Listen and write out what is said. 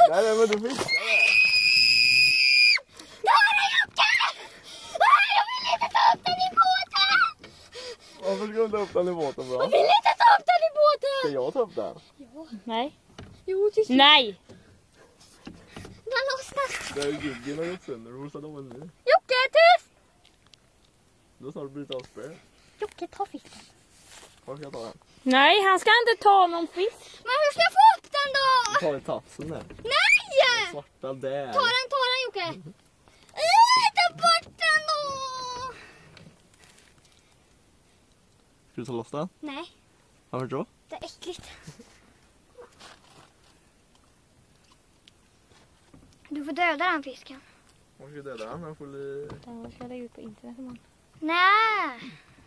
Nej, men du fiskar det. Jag vill inte ta upp den i båten! Varför ska du inte upp den i båten, bra? Jag vill inte ta upp den i båten! Ska jag ta upp den? Ja. Nej. Jo, det ska. Nej. Den lossnar. Det är Guggen har gått sönder. Hur ska de vara nu? Jocke, tyst! Då snart bryta av spö. Jocke, ta fisken. Var ska jag ta den? Nej, han ska inte ta någon fisk. Men hur ska jag få upp den då? Jag tar i tafsen där. Nej! Svarta där. Ta den Jocke. Ta bort den då! Ska du ta loss den? Nej, Varför då? det är äckligt. Du får döda den fisken. Varför ska jag döda den? Jag får Den ska jag lägga ut på internet imorgon. Nej!